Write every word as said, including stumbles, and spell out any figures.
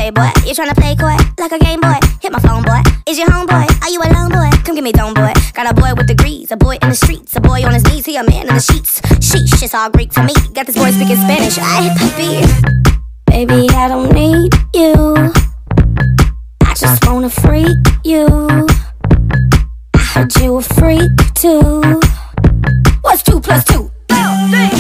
Hey boy, you tryna play coy like a game boy? Hit my phone, boy. Is your homeboy? Are you alone, boy? Come give me dome, boy. Got a boy with degrees, a boy in the streets, a boy on his knees, he a man in the sheets. Sheesh, it's all Greek for me. Got this boy speaking Spanish, I hit the beat. Baby, I don't need you, I just wanna freak you. I heard you a freak too. What's two plus two? Oh, three.